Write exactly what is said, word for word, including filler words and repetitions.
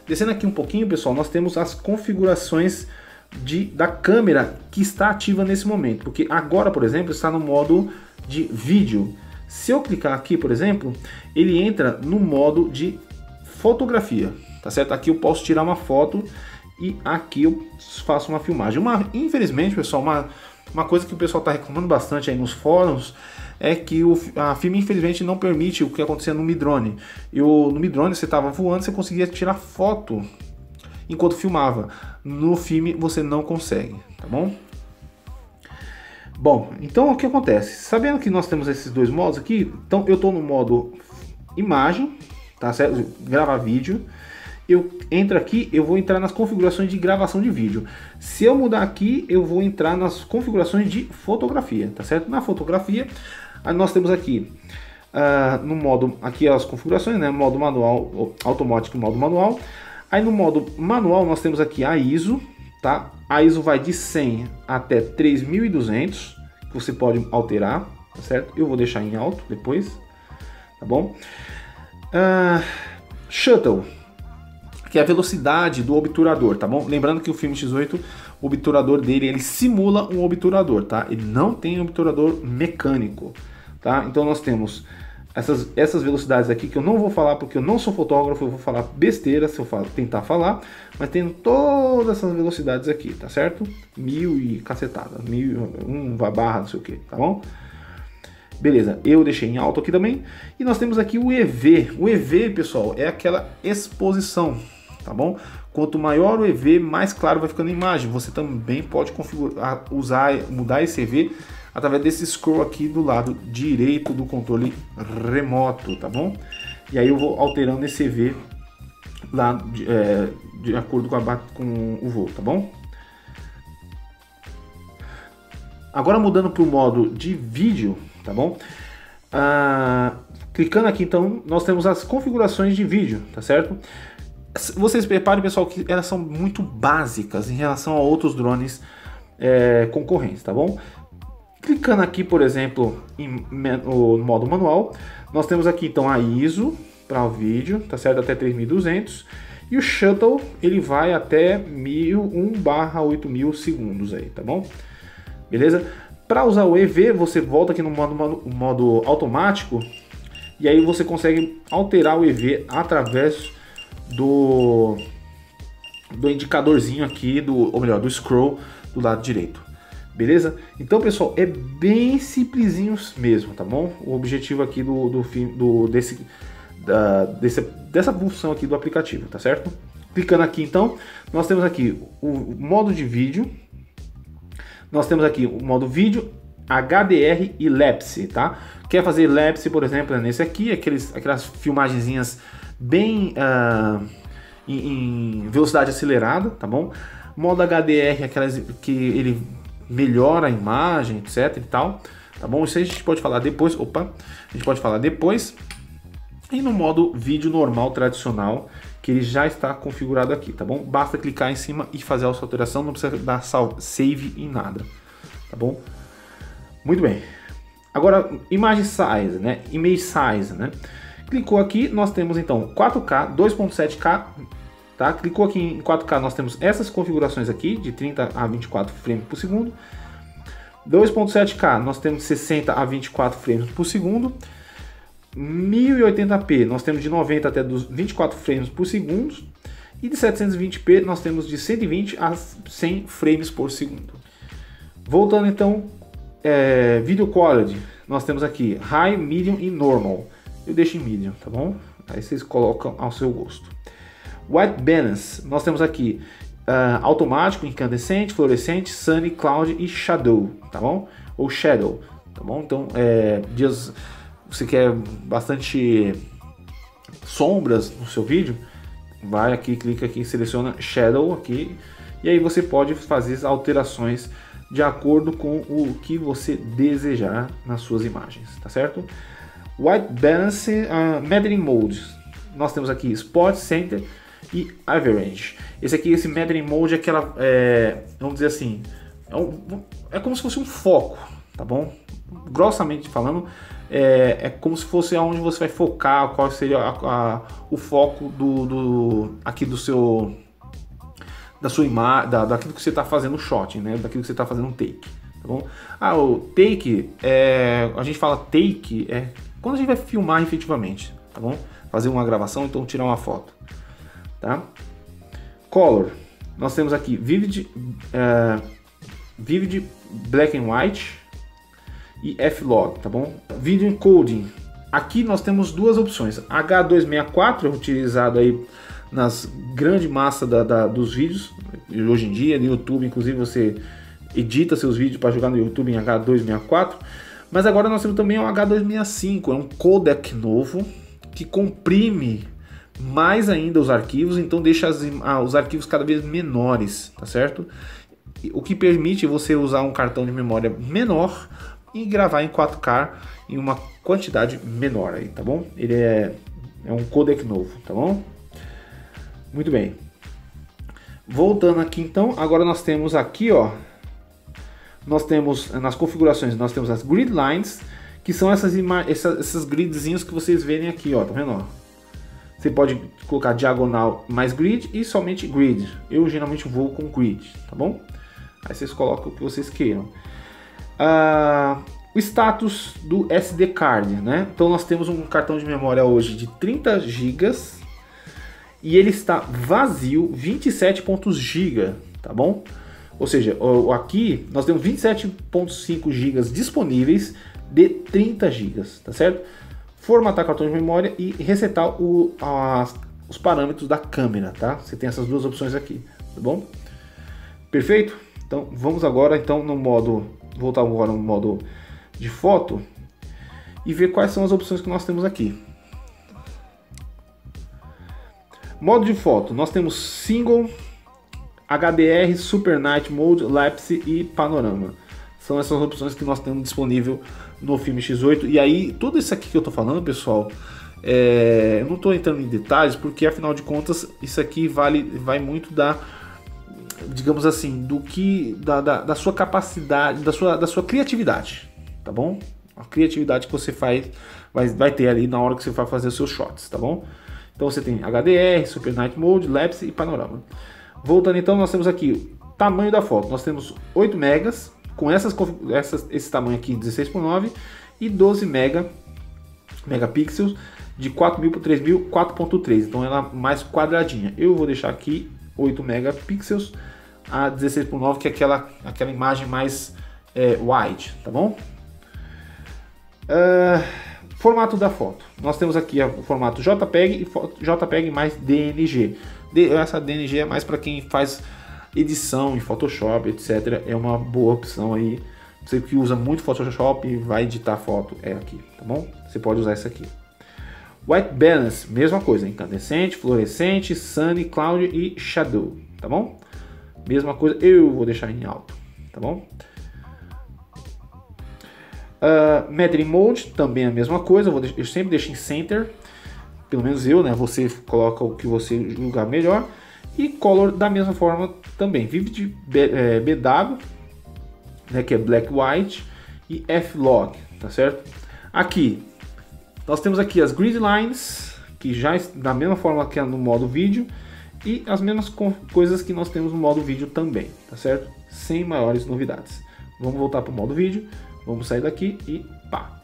Descendo aqui um pouquinho, pessoal, nós temos as configurações de, da câmera que está ativa nesse momento, porque agora, por exemplo, está no modo de vídeo. Se eu clicar aqui, por exemplo, ele entra no modo de fotografia, tá certo? Aqui eu posso tirar uma foto e aqui eu faço uma filmagem. Uma, infelizmente, pessoal, uma, uma coisa que o pessoal está reclamando bastante aí nos fóruns é que o, a filme infelizmente não permite o que acontecia no Midrone. E o, no Midrone você estava voando, você conseguia tirar foto enquanto filmava. No filme você não consegue, tá bom? Bom, então o que acontece? Sabendo que nós temos esses dois modos aqui, então eu estou no modo imagem, tá certo? Gravar vídeo. Eu entro aqui, eu vou entrar nas configurações de gravação de vídeo. Se eu mudar aqui, eu vou entrar nas configurações de fotografia, tá certo? Na fotografia, nós temos aqui uh, no modo, aqui as configurações, né? Modo manual, automático e modo manual. Aí no modo manual nós temos aqui a I S O, tá? A I S O vai de cem até três mil e duzentos, que você pode alterar, tá certo? Eu vou deixar em alto depois, tá bom? Uh, shuttle, que é a velocidade do obturador, tá bom? Lembrando que o filme X oito, o obturador dele, ele simula um obturador, tá? Ele não tem obturador mecânico, tá? Então nós temos essas, essas velocidades aqui que eu não vou falar porque eu não sou fotógrafo, eu vou falar besteira se eu falo, tentar falar, mas tem todas essas velocidades aqui, tá certo? Mil e cacetada, mil, um barra, não sei o que, tá bom? Beleza, eu deixei em alto aqui também. E nós temos aqui o E V. O E V, pessoal, é aquela exposição, tá bom? Quanto maior o E V, mais claro vai ficando a imagem. Você também pode configurar, usar, mudar esse E V através desse scroll aqui do lado direito do controle remoto, tá bom? E aí eu vou alterando esse E V lá de, é, de acordo com, a, com o voo, tá bom? Agora mudando para o modo de vídeo, tá bom? Ah, clicando aqui, então, nós temos as configurações de vídeo, tá certo? Vocês reparem, pessoal, que elas são muito básicas em relação a outros drones é, concorrentes, tá bom? Clicando aqui, por exemplo, em, no modo manual, nós temos aqui, então, a I S O para o vídeo, tá certo? Até três mil e duzentos. E o Shuttle, ele vai até um barra oito mil segundos aí, tá bom? Beleza? Para usar o E V, você volta aqui no modo, modo, modo automático e aí você consegue alterar o E V através do, do indicadorzinho aqui, do, ou melhor, do scroll do lado direito. Beleza? Então, pessoal, é bem simplesinho mesmo, tá bom? O objetivo aqui do, do, do desse, da, desse, dessa função aqui do aplicativo, tá certo? Clicando aqui, então, nós temos aqui o modo de vídeo. Nós temos aqui o modo vídeo, H D R e Lapse, tá? Quer fazer Lapse, por exemplo, é nesse aqui, aqueles, aquelas filmagenzinhas bem uh, em, em velocidade acelerada, tá bom? Modo H D R, aquelas que ele melhora a imagem, etc e tal, tá bom? Isso aí a gente pode falar depois, opa, a gente pode falar depois. E no modo vídeo normal, tradicional, que ele já está configurado aqui, tá bom? Basta clicar em cima e fazer a sua alteração, não precisa dar save em nada, tá bom? Muito bem. Agora, imagem size, né? Image size, né? Clicou aqui, nós temos então quatro K, dois ponto sete K, tá? Clicou aqui em quatro K, nós temos essas configurações aqui, de trinta a vinte e quatro frames por segundo. dois ponto sete K, nós temos sessenta a vinte e quatro frames por segundo. mil e oitenta p nós temos de noventa até vinte e quatro frames por segundo e de setecentos e vinte p nós temos de cento e vinte a cem frames por segundo. Voltando então, é, video quality, nós temos aqui high, medium e normal. Eu deixo em medium, tá bom? Aí vocês colocam ao seu gosto. White balance, nós temos aqui uh, automático, incandescente, fluorescente, sunny, cloud e shadow, tá bom? Ou shadow, tá bom? Então, é, dias você quer bastante sombras no seu vídeo, vai aqui, clica aqui, seleciona Shadow aqui, e aí você pode fazer as alterações de acordo com o que você desejar nas suas imagens, tá certo? White Balance, uh, Metering Mode, nós temos aqui Spot, Center e Average. Esse aqui, esse Metering Mode é aquela, é, vamos dizer assim, é, um, é como se fosse um foco, tá bom? Grossamente falando, é, é como se fosse aonde você vai focar, qual seria a, a, o foco do, do aqui do seu da sua imagem, da, daquilo que você está fazendo shot, né? Daquilo que você está fazendo um take, tá bom? Ah, o take, é, a gente fala take é quando a gente vai filmar efetivamente, tá bom? Fazer uma gravação, então tirar uma foto, tá? Color, nós temos aqui Vivid, uh, Vivid Black and White e F-Log, tá bom? Video Encoding, aqui nós temos duas opções. H duzentos e sessenta e quatro é utilizado aí nas grande massa da, da, dos vídeos, hoje em dia no YouTube, inclusive você edita seus vídeos para jogar no YouTube em H duzentos e sessenta e quatro, mas agora nós temos também o H duzentos e sessenta e cinco, é um codec novo que comprime mais ainda os arquivos, então deixa as, ah, os arquivos cada vez menores, tá certo? O que permite você usar um cartão de memória menor e gravar em quatro K em uma quantidade menor aí, tá bom? Ele é, é um codec novo, tá bom? Muito bem. Voltando aqui então, agora nós temos aqui, ó, nós temos nas configurações, nós temos as grid lines, que são essas, essas, essas gridzinhos que vocês verem aqui, ó, tá vendo? Ó? Você pode colocar diagonal mais grid e somente grid. Eu geralmente vou com grid, tá bom? Aí vocês colocam o que vocês queiram. Ah, o status do S D card, né? Então nós temos um cartão de memória hoje de trinta gigas e ele está vazio, vinte e sete gigas, tá bom? Ou seja, aqui nós temos vinte e sete vírgula cinco gigas disponíveis de trinta gigas, tá certo? Formatar cartão de memória e resetar o, as, os parâmetros da câmera, tá? Você tem essas duas opções aqui, tá bom? Perfeito? Então vamos agora então no modo, voltar agora no modo de foto e ver quais são as opções que nós temos aqui. Modo de foto, nós temos Single, H D R, Super Night Mode, Lapse e Panorama. São essas opções que nós temos disponível no Filme X oito. E aí, tudo isso aqui que eu tô falando, pessoal, é, eu não estou entrando em detalhes, porque afinal de contas, isso aqui vale, vai muito da, digamos assim, do que, da, da, da sua capacidade, da sua, da sua criatividade, tá bom? A criatividade que você faz, vai, vai ter ali na hora que você vai fazer os seus shots, tá bom? Então você tem H D R, Super Night Mode, Lapse e Panorama. Voltando então, nós temos aqui o tamanho da foto. Nós temos oito megas, com essas, essas, esse tamanho aqui, dezesseis por nove, e doze mega, megapixels, de quatro mil por três mil, quatro ponto três. Então ela é mais quadradinha. Eu vou deixar aqui oito megapixels, a dezesseis por nove, que é aquela, aquela imagem mais é, wide, tá bom? Uh, formato da foto. Nós temos aqui o formato JPEG e JPEG mais D N G. Essa D N G é mais para quem faz edição em Photoshop, etcétera. É uma boa opção aí. Você que usa muito Photoshop e vai editar foto, é aqui, tá bom? Você pode usar essa aqui. White Balance, mesma coisa, incandescente, fluorescente, sunny, cloud e shadow, tá bom? Mesma coisa, eu vou deixar em alto, tá bom? Uh, Metering Mode, também a mesma coisa, eu, vou, eu sempre deixo em Center, pelo menos eu, né? Você coloca o que você julgar melhor. E Color da mesma forma também, Vivid B W, né, que é Black White, e F-Log, tá certo? Aqui, nós temos aqui as Grid Lines, que já da mesma forma que é no modo vídeo, e as mesmas coisas que nós temos no modo vídeo também, tá certo? Sem maiores novidades. Vamos voltar para o modo vídeo, vamos sair daqui e pá!